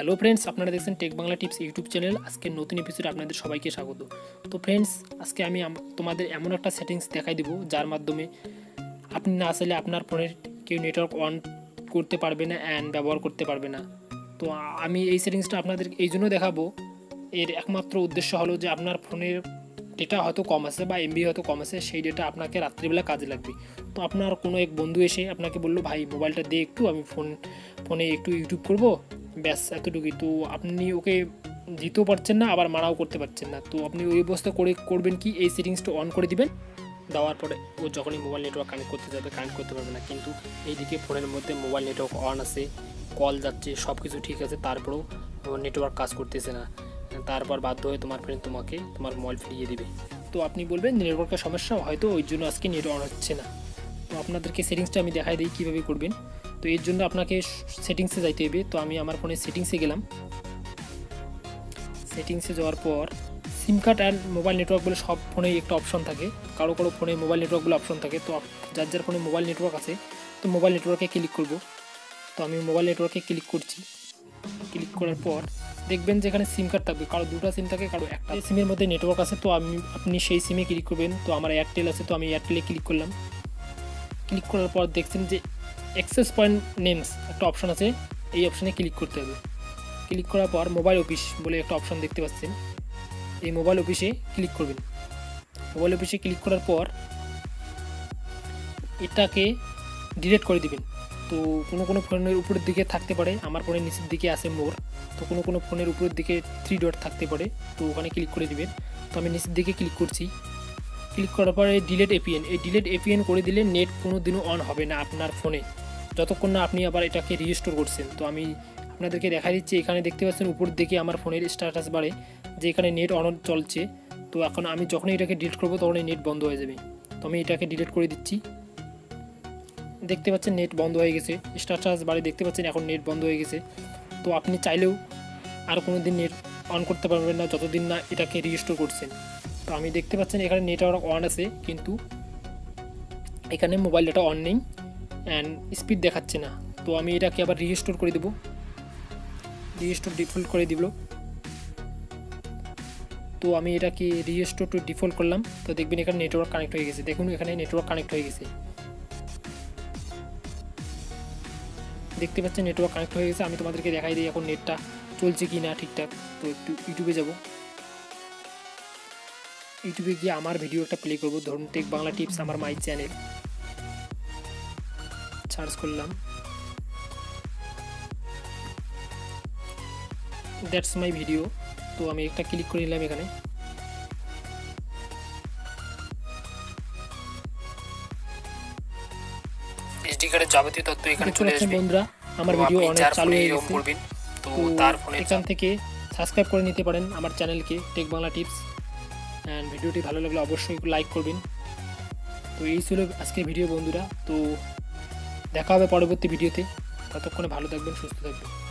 Hello friends, আপনারা দেখছেন tech Bangla tips YouTube channel. আজকের নতুন এপিসোডে আপনাদের সবাইকে স্বাগত। তো ফ্রেন্ডস, আজকে আমি তোমাদের এমন একটা সেটিংস দেখাই দেবো যার মাধ্যমে আপনি না আসলে আপনার ফোনের কেউ নেটওয়ার্ক অন করতে পারবে না অ্যান্ড ব্যবহার করতে পারবে না। তো আমি এই সেটিংসটা আপনাদের এই জন্য দেখাবো, এর একমাত্র উদ্দেশ্য হলো যে আপনার ফোনের ডেটা হয়তো কম আছে বা এমবি হয়তো কম আছে, সেই ডেটা আপনাকে রাত্রিবেলা কাজে লাগবে। তো আপনার কোনো এক বন্ধু এসে আপনাকে বললো, ভাই মোবাইলটা দিয়ে একটু, আমি ফোনে একটু ইউটিউব করবো, ব্যাস এতটুকুই। তো আপনি ওকে দিতেও পারছেন না, আবার মানাও করতে পারছেন না। তো আপনি ওই অবস্থা করবেন কি, এই সেটিংসটা অন করে দিবেন। দেওয়ার পরে ও যখনই মোবাইল নেটওয়ার্ক কানেক্ট করতে যাবে, কানেক্ট করতে পারবে না। কিন্তু এইদিকে ফোনের মধ্যে মোবাইল নেটওয়ার্ক অন আছে, কল যাচ্ছে, সব কিছু ঠিক আছে, তারপরেও নেটওয়ার্ক কাজ করতেছে না। তারপর বাধ্য হয়ে তোমার ফ্রেন্ড তোমাকে তোমার মোবাইল ফিরিয়ে দেবে। তো আপনি বলবেন নেটওয়ার্কের সমস্যা, হয়তো ওই জন্য আজকে নেট অন হচ্ছে না। তো আপনাদেরকে সেটিংসটা আমি দেখাই দিই কীভাবে করবেন। তো এর জন্য আপনাকে সেটিংসে যাইতে হবে। তো আমি আমার ফোনের সেটিংসে গেলাম। সেটিংসে যাওয়ার পর SIM card and mobile network বলে সব ফোনেই একটা অপশন থাকে, কারো ফোনে মোবাইল নেটওয়ার্ক বলে অপশন থাকে। তো যার ফোনে মোবাইল নেটওয়ার্ক আছে, তো মোবাইল নেটওয়ার্কে ক্লিক করব। তো আমি মোবাইল নেটওয়ার্কে ক্লিক করছি। ক্লিক করার পর দেখবেন যে এখানে সিম কার্ড থাকবে, কারো দুটো সিম থাকে, কারো একটা সিমের মধ্যে নেটওয়ার্ক আছে। তো আপনি সেই সিমে ক্লিক করবেন। তো আমার এয়ারটেল আছে, তো আমি এয়ারটেলে ক্লিক করলাম। ক্লিক করার পর দেখছেন যে অ্যাক্সেস পয়েন্ট নেমস একটা অপশন আছে, এই অপশানে ক্লিক করতে হবে। ক্লিক করার পর মোবাইল অফিস বলে একটা অপশন দেখতে পাচ্ছেন, এই মোবাইল অফিসে ক্লিক করবেন। মোবাইল অফিসে ক্লিক করার পর এটাকে ডিলিট করে দিবেন। তো কোনো ফোনের উপরের দিকে থাকতে পারে, আমার ফোনের নিচের দিকে আছে মোর। তো কোনো ফোনের উপরের দিকে 3 ডট থাকতে পারে, তো ওখানে ক্লিক করে দিবেন। তো আমি নিচের দিকে ক্লিক করছি। ক্লিক করার পর এই ডিলিট এপিএন, এই ডিলিট এপিএন করে দিলে নেট কোনো দিনও অন হবে না আপনার ফোনে, যতক্ষণ না আপনি আবার এটাকে রিস্টোর করছেন। তো আমি আপনাদেরকে দেখা দিচ্ছি, এখানে দেখতে পাচ্ছেন উপরের দিকে আমার ফোনের স্ট্যাটাস বাড়ে যে এখানে নেট অন চলছে। তো এখন আমি যখনই এটাকে ডিলিট করবো তখন এই নেট বন্ধ হয়ে যাবে। তো আমি এটাকে ডিলিট করে দিচ্ছি। দেখতে পাচ্ছেন নেট বন্ধ হয়ে গেছে, স্ট্যাটাস বাড়ে দেখতে পাচ্ছেন এখন নেট বন্ধ হয়ে গেছে। তো আপনি চাইলেও আর কোনো দিন নেট অন করতে পারবেন না যতদিন না এটাকে রিস্টোর করছেন। তো আমি দেখতে পাচ্ছেন এখানে নেটওয়ার্ক অন আছে, কিন্তু এখানে মোবাইল ডাটা অন নেই অ্যান্ড স্পিড দেখাচ্ছে না। তো আমি এটাকে আবার রিস্টোর করে দেবো, রিস্টোর ডিফল্ট করে দিব। তো আমি এটাকে রিস্টোর টু ডিফল্ট করলাম। তো দেখবেন এখানে নেটওয়ার্ক কানেক্ট হয়ে গেছে। দেখুন এখানে নেটওয়ার্ক কানেক্ট হয়ে গেছে, দেখতে পাচ্ছেন নেটওয়ার্ক কানেক্ট হয়ে গেছে। আমি তোমাদেরকে দেখাই দিই এখন নেটটা চলছে কি না ঠিকঠাক। তো একটু ইউটিউবে যাব, ইউটিউবে গিয়ে আমার ভিডিও একটা প্লে করবো, ধরুন টেক বাংলা টিপস আমার মাই চ্যানেল সার্চ করলাম, দ্যাটস মাই ভিডিও। তো আমি একটা ক্লিক করে নিলাম। এখানে এসডি কার্ডের যাবতীয় তথ্য এখানে চলে আসবে। বন্ধুরা, আমার ভিডিও অনেক চালু হয়ে গেছে। তো তার ফোনে এখান থেকে সাবস্ক্রাইব করে নিতে পারেন আমার চ্যানেলকে, টেক বাংলা টিপস। অ্যান্ড ভিডিওটি ভালো লাগলে অবশ্যই লাইক করবেন। তো এই ছিল আজকের ভিডিও বন্ধুরা। তো দেখা হবে পরবর্তী ভিডিওতে, ততক্ষণে ভালো থাকবেন, সুস্থ থাকবেন।